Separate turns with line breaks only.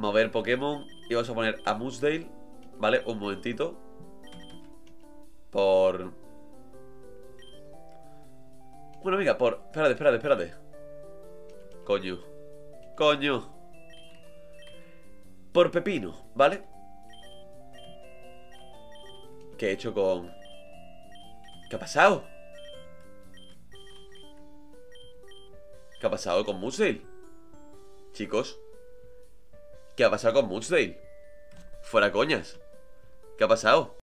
mover Pokémon. Y vamos a poner a Mudsdale. ¿Vale? Un momentito. Por... Bueno, venga, por... Espérate. Coño. Por Pepino, ¿vale? ¿Qué he hecho con...? ¿Qué ha pasado? ¿Qué ha pasado con Mudsdale? Chicos, ¿qué ha pasado con Mudsdale? Fuera coñas. ¿Qué ha pasado?